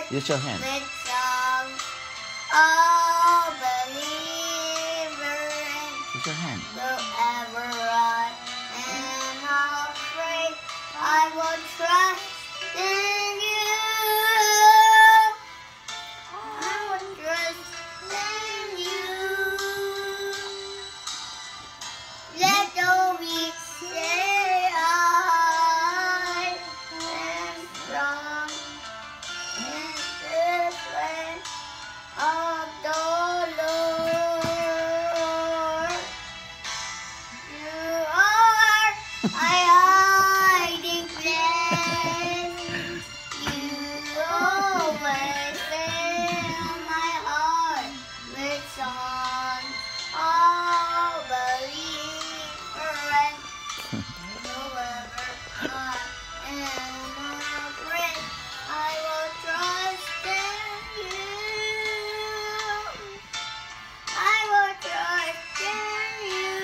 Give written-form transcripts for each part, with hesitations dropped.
Use your hand. With songs all believers Use your hand. will ever run and afraid. I will trust in you. I will trust in you. Let the weak say I am strong in this land of the Lord. You are my hiding place. You always fill my heart with songs of deliverance. Whoever I am afraid, I will trust in you. I will trust in you.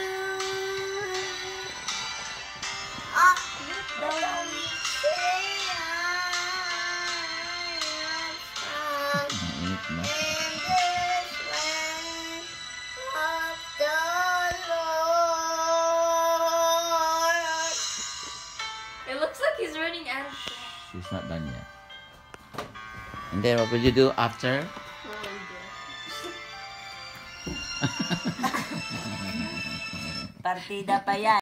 Though we say I am strong in this land of the Lord. It looks like he's running out. She's not done yet. And then what will you do after? Partida pa yan.